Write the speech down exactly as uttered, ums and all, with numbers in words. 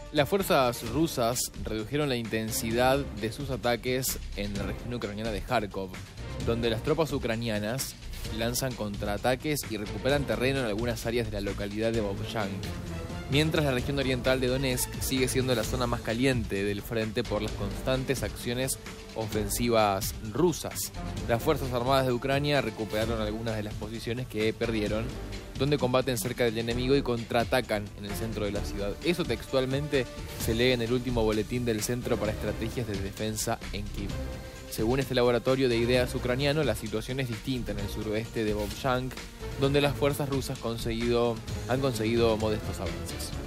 Las fuerzas rusas redujeron la intensidad de sus ataques en la región ucraniana de Kharkov, donde las tropas ucranianas lanzan contraataques y recuperan terreno en algunas áreas de la localidad de Vovchansk, mientras la región oriental de Donetsk sigue siendo la zona más caliente del frente por las constantes acciones ofensivas rusas. Las Fuerzas Armadas de Ucrania recuperaron algunas de las posiciones que perdieron, donde combaten cerca del enemigo y contraatacan en el centro de la ciudad. Eso textualmente se lee en el último boletín del Centro para Estrategias de Defensa en Kiev. Según este laboratorio de ideas ucraniano, la situación es distinta en el suroeste de Vovchansk, donde las fuerzas rusas conseguido, han conseguido modestos avances.